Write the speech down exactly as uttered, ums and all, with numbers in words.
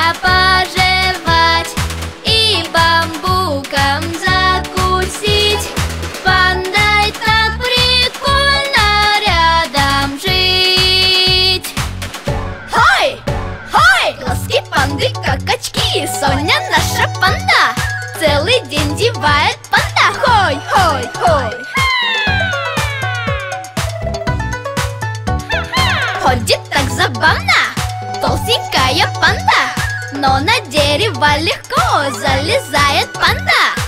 пожевать и бамбуком закусить. Пандой так прикольно рядом жить. Хой! Хой! Глазки панды как очки. Соня наша панда целый день зевает. Панда! Хой! Хой! Хой! Ходит так забавно толстенькая панда, но на дерево легко залезает панда.